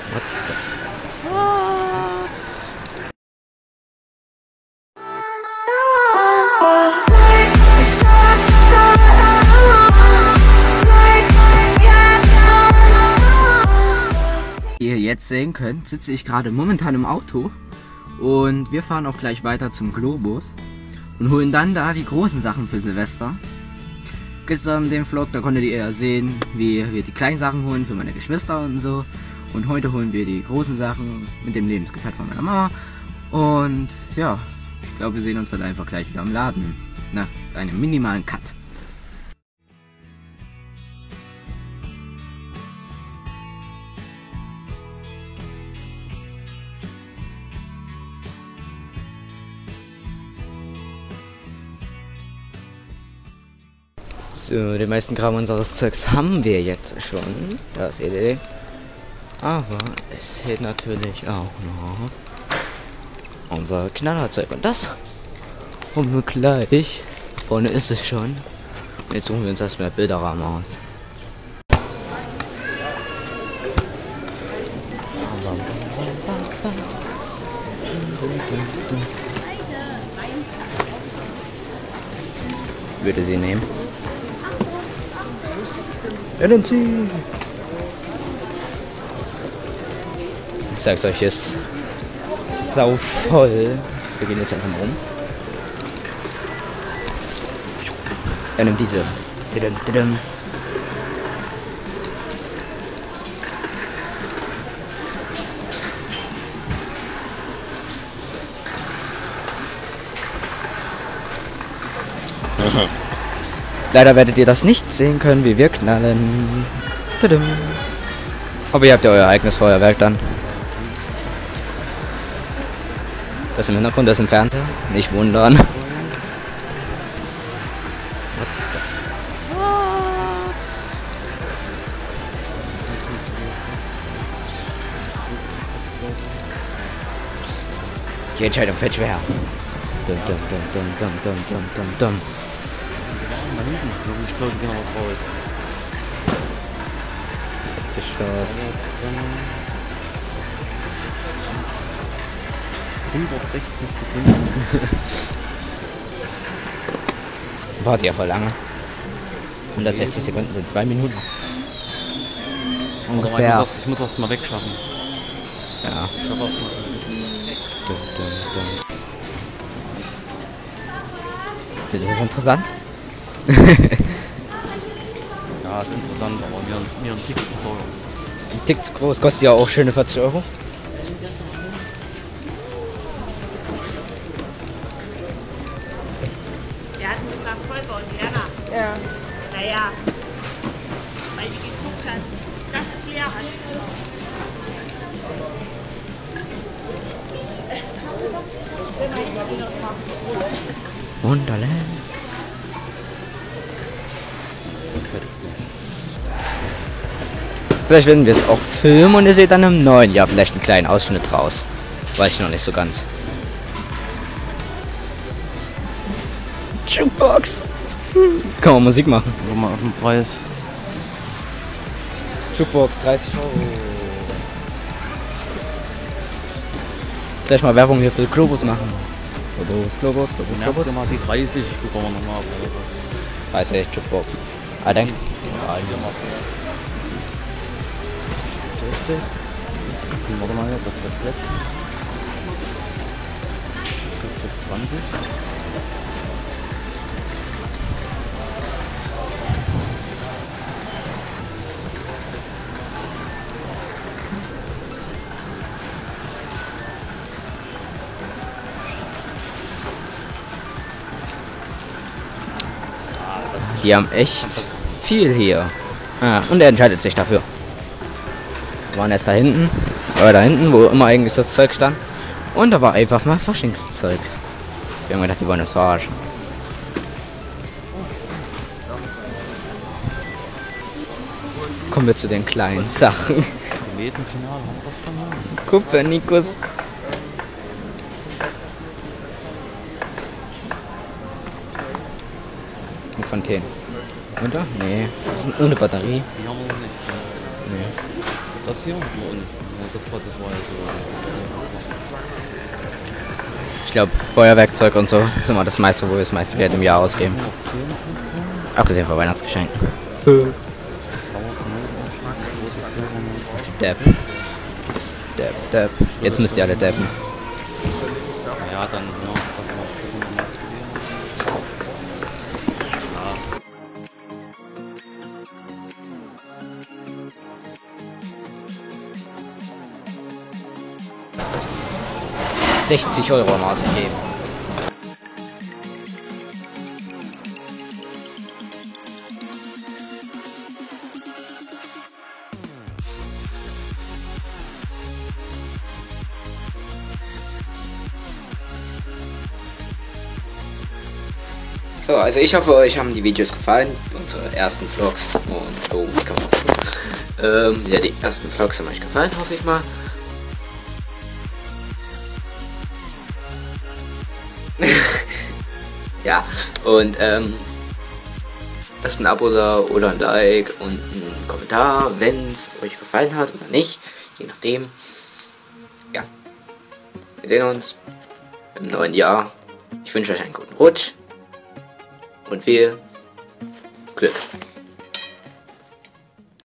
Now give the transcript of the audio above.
What the? What? Wie ihr jetzt sehen könnt, sitze ich gerade momentan im Auto und wir fahren auch gleich weiter zum Globus und holen dann da die großen Sachen für Silvester. Gestern den Vlog, da konntet ihr ja sehen, wie wir die kleinen Sachen holen für meine Geschwister und so. Und heute holen wir die großen Sachen mit dem Lebensgefährt von meiner Mama. Und ja, ich glaube, wir sehen uns dann einfach gleich wieder im Laden. Nach einem minimalen Cut. So, den meisten Kram unseres Zeugs haben wir jetzt schon. Da seht ihr den. Aber es fehlt natürlich auch noch unser Knallerzeug. Und das holen wir gleich. Vorne ist es schon. Und jetzt suchen wir uns erstmal Bilderrahmen aus. Würde sie nehmen. LNC. Ich sag's euch, ist sau voll. Wir gehen jetzt einfach mal um. Er nimmt diese. Leider werdet ihr das nicht sehen können, wie wir knallen. Tudum. Aber ihr habt ja euer eigenes Feuerwerk dann. Das im Hintergrund, das entfernte. Nicht wundern. Die Entscheidung fällt schwer. Dum, dum, dum, dum, dum, dum, dum, dum. Ich glaube, genau was raus. 40 Schuss. 160 Sekunden. Wart ja voll lange. 160 Sekunden sind 2 Minuten. Ungefähr. Ich muss das mal wegschaffen. Ja. Ich schaffe auch mal. Das ist interessant. Ja, ist interessant, aber mir ein Tick zu teuer. Ein Tick zu groß, kostet ja auch schöne 40 Euro. Wir hatten gesagt, Volker und Jana. Ja. Naja, weil die geguckt hat, dass es leer hat. Wunderland. Vielleicht werden wir es auch filmen und ihr seht dann im neuen Jahr vielleicht einen kleinen Ausschnitt raus. Weiß ich noch nicht so ganz. Jukebox. Kann man Musik machen. Guck mal auf den Preis. Jukebox 30 Euro. Gleich mal Werbung hier für Globus machen. Globus. Ja, mal die 30. Gucken wir nochmal. 30 Jukebox. Ah, danke. Ja, hier mal. Das ist ein, warte mal, das Bracelet. Kostet 20. Die haben echt viel hier. Ah, und er entscheidet sich dafür. Wir waren erst da hinten, wo immer eigentlich das Zeug stand. Und da war einfach mal Faschingszeug. Wir haben gedacht, die wollen das verarschen. Kommen wir zu den kleinen Sachen. Kometenfinale haben wir doch schon. Kupfernikus. Fontänen. Oder? Nee, das sind ohne Batterie. Die haben wir noch nicht. Nee. Das hier? Und das war ja so. Ich glaube, Feuerwerkzeug und so ist immer das meiste, wo wir das meiste Geld im Jahr ausgeben. Abgesehen von Weihnachtsgeschenken. Depp. Depp, Depp. Jetzt müsst ihr alle deppen. Ja, dann, ja, das war mal 60 Euro im ausgegeben. So, also ich hoffe, euch haben die Videos gefallen, unsere ersten Vlogs und oh, wie kann man ja, die ersten Vlogs haben euch gefallen, hoffe ich mal. Ja, und lasst ein Abo da oder ein Like und einen Kommentar, wenn es euch gefallen hat oder nicht, je nachdem. Ja, wir sehen uns im neuen Jahr. Ich wünsche euch einen guten Rutsch und viel Glück.